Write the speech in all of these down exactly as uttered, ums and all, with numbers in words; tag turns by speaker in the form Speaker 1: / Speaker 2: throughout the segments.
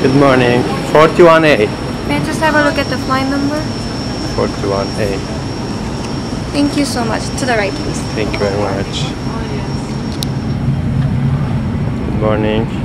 Speaker 1: Good morning. forty-one A.
Speaker 2: May I just have a look at the flight number?
Speaker 1: forty-one A.
Speaker 2: Thank you so much. To the right, please.
Speaker 1: Thank you very much. Good morning.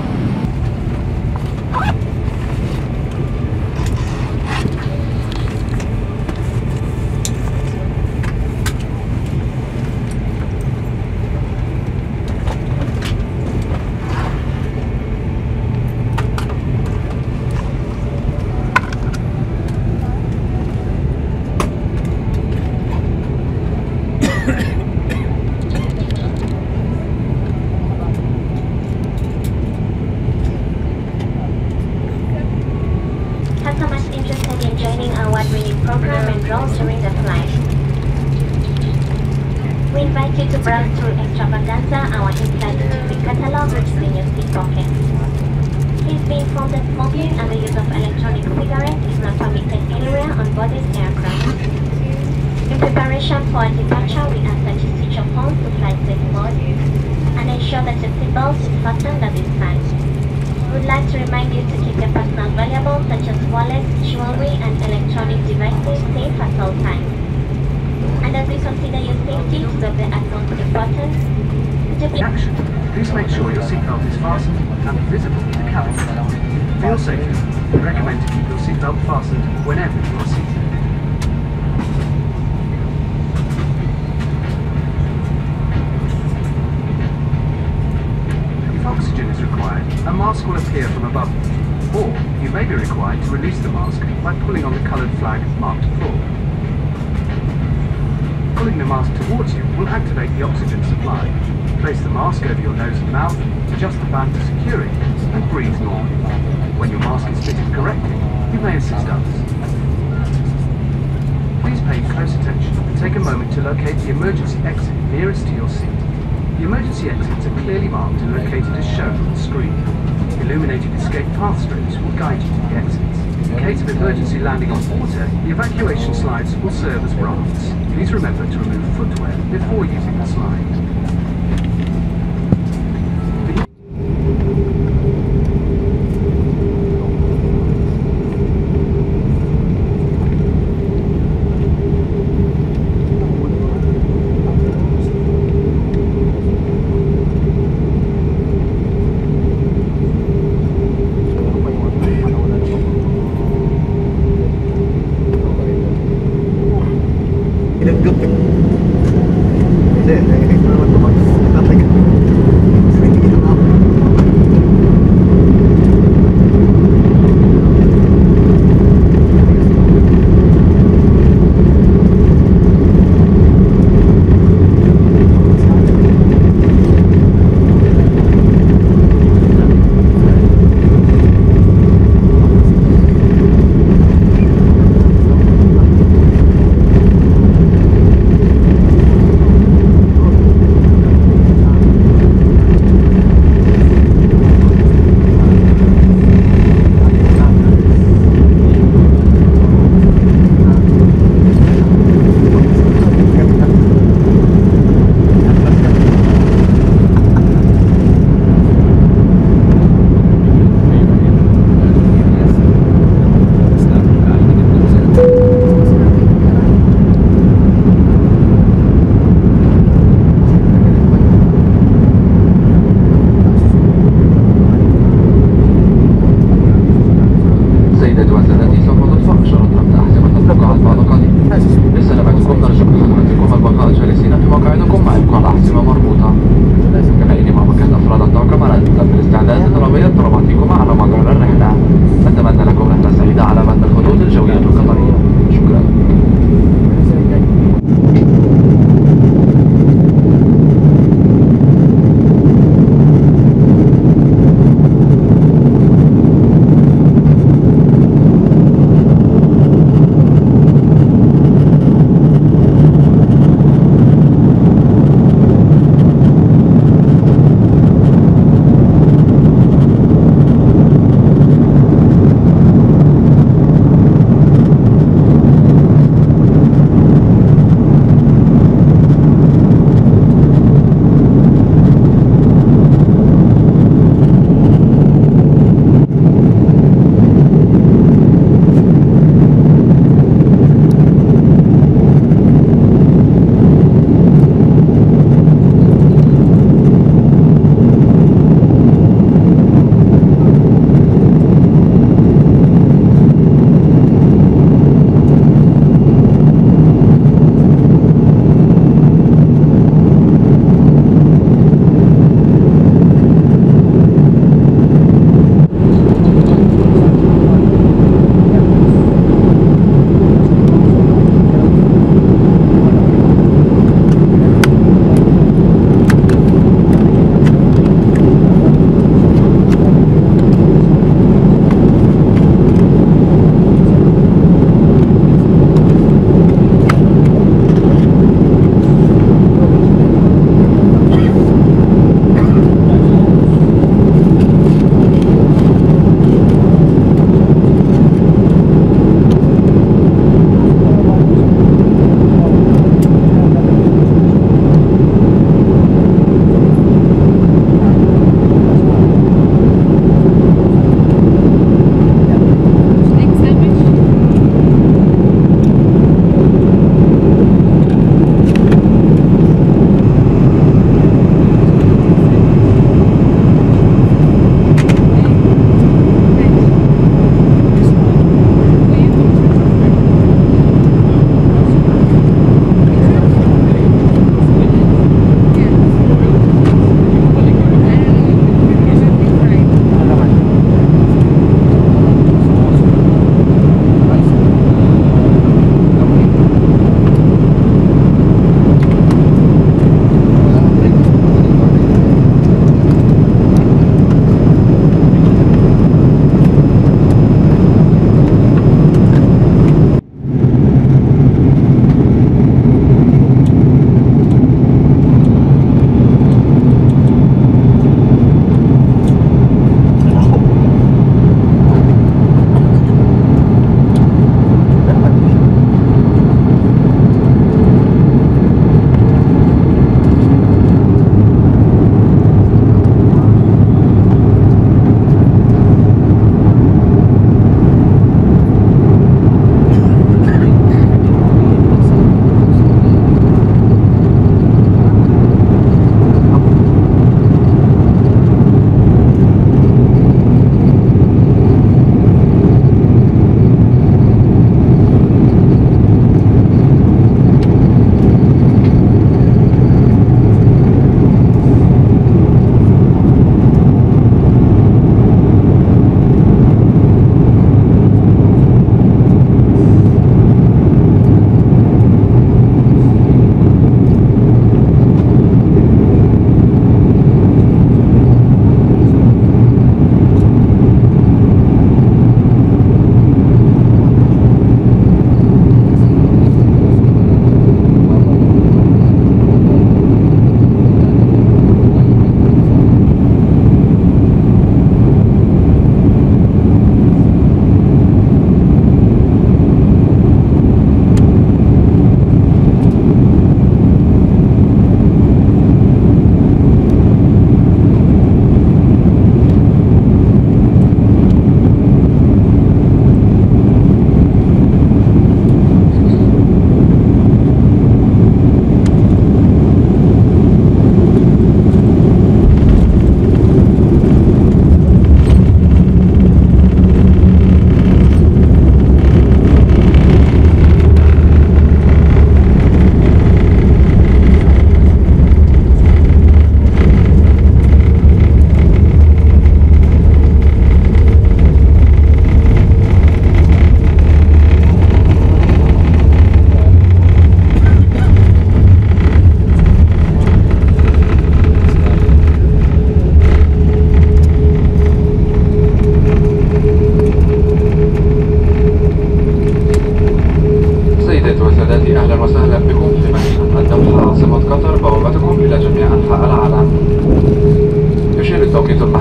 Speaker 3: Customers interested in joining our award-winning program enroll during the flight. We invite you to browse through Extravaganza, our in-flight duty-free catalog, which is in your seat pocket. Please be informed that smoking and the use of electronic cigarettes is not permitted anywhere on board this aircraft. In preparation for our departure, we ask that you switch your phone to flight safe mode and ensure that your seatbelt is fastened at this time. We would like to remind you to keep your personal valuables such as wallets, jewelry, and electronic devices safe at all times. And as we consider your safety to be of the utmost importance, could you please...
Speaker 4: Action. Please make sure your seatbelt is fastened and visible in the cabin. For your safety, we recommend to keep your seatbelt fastened whenever you are seated. Oxygen is required, a mask will appear from above you, or you may be required to release the mask by pulling on the coloured flag marked full. Pulling the mask towards you will activate the oxygen supply. Place the mask over your nose and mouth, adjust the band to secure it, and breathe normally. When your mask is fitted correctly, you may assist others. Please pay close attention and take a moment to locate the emergency exit nearest to your seat. The emergency exits are clearly marked and located as shown on the screen. Illuminated escape path strips will guide you to the exits. In case of emergency landing on water, the evacuation slides will serve as rafts. Please remember to remove footwear before using the slide.
Speaker 5: Good.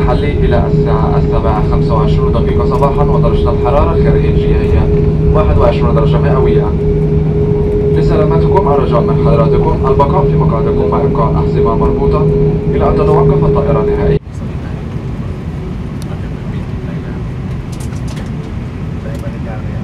Speaker 5: المحلي إلى الساعة السابعة خمسة وعشرين دقيقة صباحا، ودرجة الحرارة الخارجية هي واحد وعشرين درجة مئوية. لسلامتكم الرجاء من حضراتكم البقاء في مقعدكم مع إبقاء الأحزمة مربوطة إلى أن تتوقف الطائرة نهائيا.
Speaker 6: Saya balik